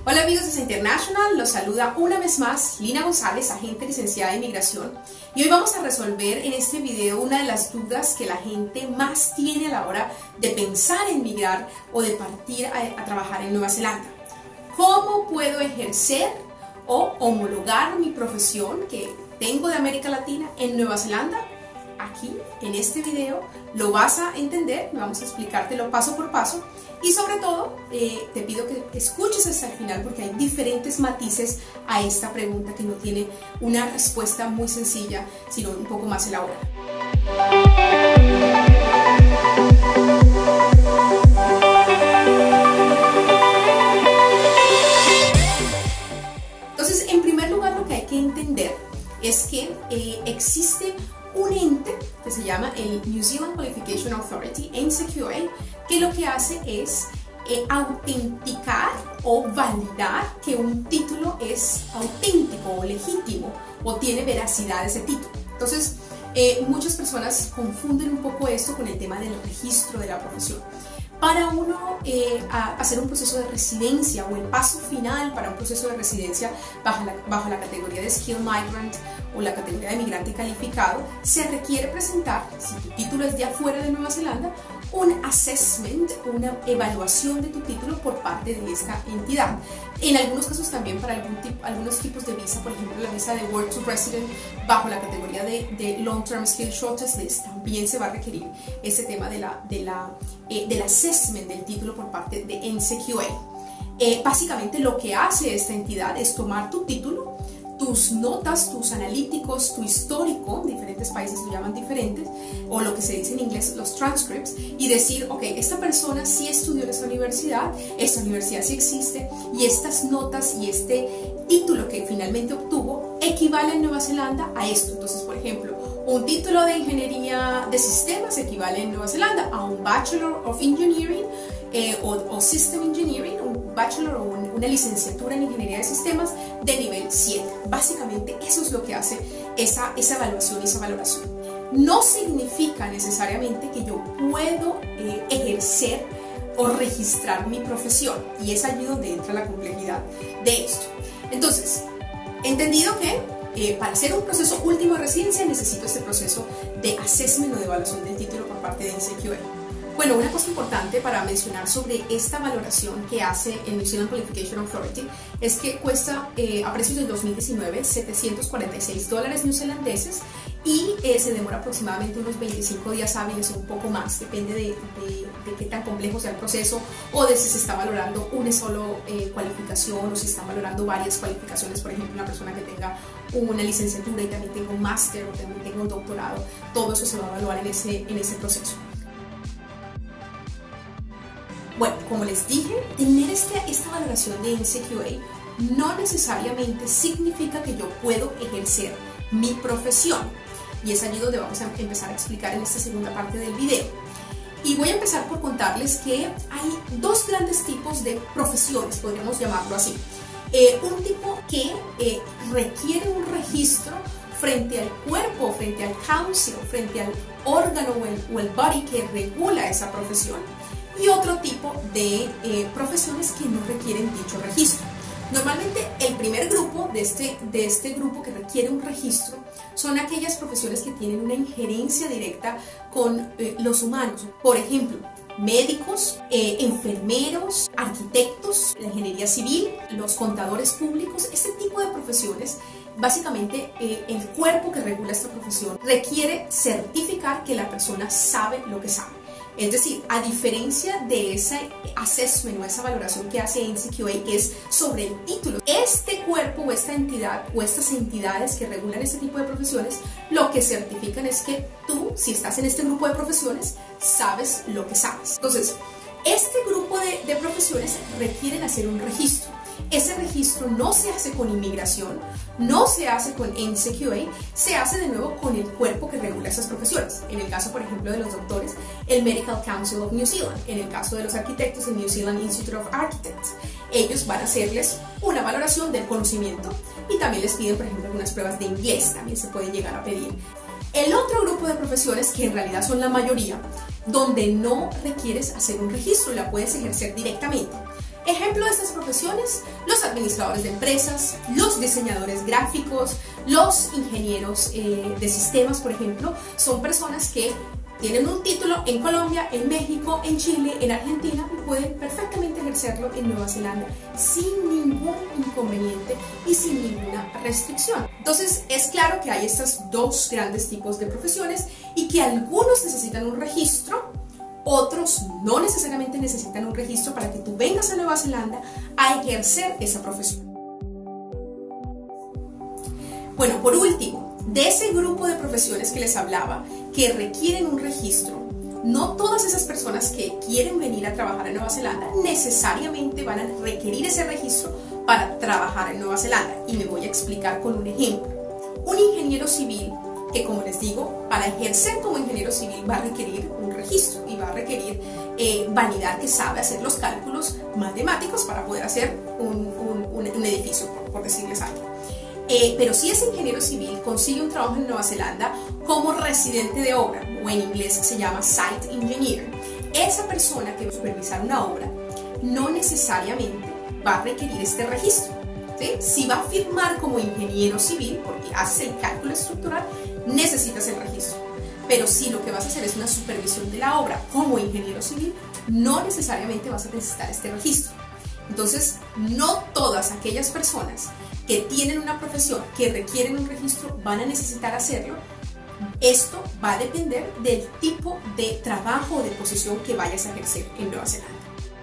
Hola amigos de CESA International, los saluda una vez más Lina González, agente licenciada de Inmigración, y hoy vamos a resolver en este video una de las dudas que la gente más tiene a la hora de pensar en migrar o de partir a trabajar en Nueva Zelanda. ¿Cómo puedo ejercer o homologar mi profesión que tengo de América Latina en Nueva Zelanda? Aquí, en este video, lo vas a entender, vamos a explicártelo paso por paso y sobre todo te pido que escuches hasta el final porque hay diferentes matices a esta pregunta que no tiene una respuesta muy sencilla, sino un poco más elaborada. Entonces, en primer lugar, lo que hay que entender es que existe un ente que se llama el New Zealand Qualification Authority, NCQA, que lo que hace es autenticar o validar que un título es auténtico o legítimo o tiene veracidad ese título. Entonces, muchas personas confunden un poco esto con el tema del registro de la profesión. Para uno hacer un proceso de residencia o el paso final para un proceso de residencia bajo la categoría de Skilled Migrant o la categoría de migrante calificado, se requiere presentar, si tu título es de afuera de Nueva Zelanda, un assessment, una evaluación de tu título por parte de esta entidad. En algunos casos también para algunos tipos de visa, por ejemplo la visa de Work to Resident bajo la categoría de Long Term Skilled Shortage List, también se va a requerir ese tema del assessment del título por parte de NCQA. Básicamente lo que hace esta entidad es tomar tu título, tus notas, tus analíticos, tu histórico, diferentes países lo llaman diferentes, o lo que se dice en inglés, los transcripts, y decir, ok, esta persona sí estudió en esta universidad sí existe, y estas notas y este título que finalmente obtuvo equivale en Nueva Zelanda a esto. Entonces, por ejemplo, un título de ingeniería de sistemas equivale en Nueva Zelanda a un Bachelor of Engineering o System Engineering, un Bachelor o una licenciatura en ingeniería de sistemas de nivel 7. Básicamente eso es lo que hace esa evaluación y esa valoración. No significa necesariamente que yo puedo ejercer o registrar mi profesión, y es allí donde entra la complejidad de esto. Entonces, entendido que para hacer un proceso último de residencia necesito este proceso de assessment o de evaluación del título por parte de NCQA. Bueno, una cosa importante para mencionar sobre esta valoración que hace el New Zealand Qualification Authority es que cuesta a precios del 2019 $746 neozelandeses y se demora aproximadamente unos 25 días hábiles o un poco más, depende de qué tan complejo sea el proceso o de si se está valorando una sola cualificación o si están valorando varias cualificaciones, por ejemplo una persona que tenga una licenciatura y también tenga un máster o también tenga un doctorado, todo eso se va a evaluar en ese proceso. Bueno, como les dije, tener esta valoración de NCQA no necesariamente significa que yo puedo ejercer mi profesión. Y es allí donde vamos a empezar a explicar en esta segunda parte del video. Y voy a empezar por contarles que hay dos grandes tipos de profesiones, podríamos llamarlo así. Un tipo que requiere un registro frente al cuerpo, frente al council, frente al órgano o el body que regula esa profesión. Y otro tipo de profesiones que no requieren dicho registro. Normalmente el primer grupo de este grupo que requiere un registro son aquellas profesiones que tienen una injerencia directa con los humanos. Por ejemplo, médicos, enfermeros, arquitectos, la ingeniería civil, los contadores públicos, este tipo de profesiones. Básicamente el cuerpo que regula esta profesión requiere certificar que la persona sabe lo que sabe. Es decir, a diferencia de ese assessment o esa valoración que hace NCQA, que es sobre el título, este cuerpo o esta entidad o estas entidades que regulan este tipo de profesiones, lo que certifican es que tú, si estás en este grupo de profesiones, sabes lo que sabes. Entonces, este grupo de profesiones requieren hacer un registro. Ese registro no se hace con inmigración, no se hace con NCQA, se hace de nuevo con el cuerpo que regula esas profesiones. En el caso, por ejemplo, de los doctores, el Medical Council of New Zealand. En el caso de los arquitectos, el New Zealand Institute of Architects. Ellos van a hacerles una valoración del conocimiento y también les piden, por ejemplo, algunas pruebas de inglés, también se pueden llegar a pedir. El otro grupo de profesiones, que en realidad son la mayoría, donde no requieres hacer un registro y la puedes ejercer directamente. Ejemplo de estas profesiones: los administradores de empresas, los diseñadores gráficos, los ingenieros de sistemas, por ejemplo, son personas que tienen un título en Colombia, en México, en Chile, en Argentina, y pueden perfectamente ejercerlo en Nueva Zelanda sin ningún inconveniente y sin ninguna restricción. Entonces es claro que hay estos dos grandes tipos de profesiones y que algunos necesitan un registro, otros no necesariamente necesitan un registro para que tú vengas a Nueva Zelanda a ejercer esa profesión. Bueno, por último, de ese grupo de profesiones que les hablaba que requieren un registro, no todas esas personas que quieren venir a trabajar en Nueva Zelanda necesariamente van a requerir ese registro para trabajar en Nueva Zelanda, y me voy a explicar con un ejemplo. Un ingeniero civil que, como les digo, para ejercer como ingeniero civil va a requerir un registro y va a requerir validar que sabe hacer los cálculos matemáticos para poder hacer un edificio, por decirles algo. Pero si ese ingeniero civil consigue un trabajo en Nueva Zelanda como residente de obra, o en inglés se llama Site Engineer, esa persona que va a supervisar una obra no necesariamente va a requerir este registro, ¿sí? Si va a firmar como ingeniero civil, porque hace el cálculo estructural, necesitas el registro. Pero si lo que vas a hacer es una supervisión de la obra como ingeniero civil, no necesariamente vas a necesitar este registro. Entonces, no todas aquellas personas que tienen una profesión que requieren un registro van a necesitar hacerlo. Esto va a depender del tipo de trabajo o de posición que vayas a ejercer en Nueva Zelanda.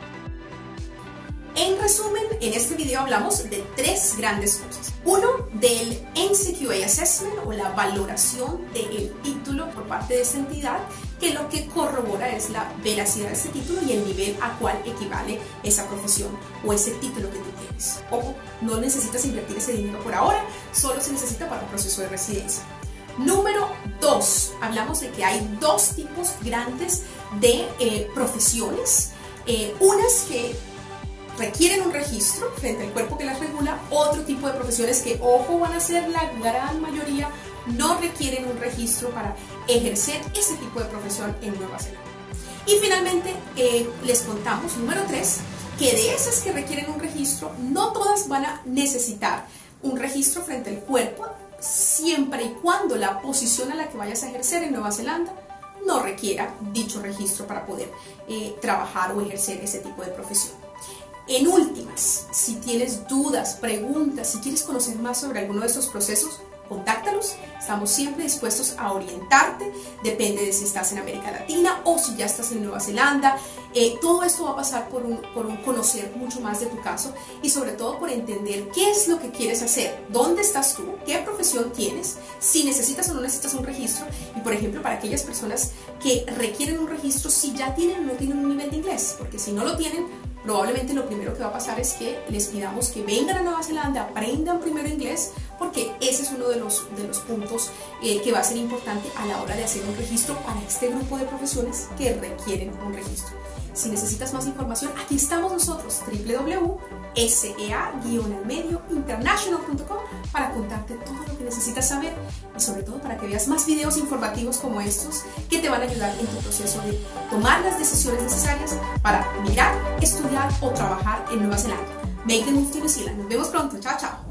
En resumen, en este video hablamos de tres grandes cosas. Uno, del NCQA Assessment, o la valoración del título por parte de esta entidad, que lo que corrobora es la veracidad de ese título y el nivel a cual equivale esa profesión o ese título que tú tienes. Ojo, no necesitas invertir ese dinero por ahora, solo se necesita para el proceso de residencia. Número 2, hablamos de que hay dos tipos grandes de profesiones, unas que requieren un registro frente al cuerpo que las regula, otro tipo de profesiones que, ojo, van a ser la gran mayoría, no requieren un registro para ejercer ese tipo de profesión en Nueva Zelanda. Y finalmente les contamos, número 3, que de esas que requieren un registro, no todas van a necesitar un registro frente al cuerpo, siempre y cuando la posición a la que vayas a ejercer en Nueva Zelanda no requiera dicho registro para poder trabajar o ejercer ese tipo de profesión. En últimas, si tienes dudas, preguntas, si quieres conocer más sobre alguno de estos procesos, contáctanos. Estamos siempre dispuestos a orientarte. Depende de si estás en América Latina o si ya estás en Nueva Zelanda. Todo esto va a pasar por un conocer mucho más de tu caso y sobre todo por entender qué es lo que quieres hacer, dónde estás tú, qué profesión tienes, si necesitas o no necesitas un registro. Y por ejemplo, para aquellas personas que requieren un registro, si ya tienen o no tienen un nivel de inglés, porque si no lo tienen, probablemente lo primero que va a pasar es que les pidamos que vengan a Nueva Zelanda, aprendan primero inglés, porque ese es uno de los puntos que va a ser importante a la hora de hacer un registro para este grupo de profesiones que requieren un registro. Si necesitas más información, aquí estamos nosotros, www.sea-almediointernational.com, para contarte todo lo que necesitas saber y sobre todo para que veas más videos informativos como estos que te van a ayudar en tu proceso de tomar las decisiones necesarias para migrar, estudiar o trabajar en Nueva Zelanda. Make the move to New Zealand. Nos vemos pronto. Chao, chao.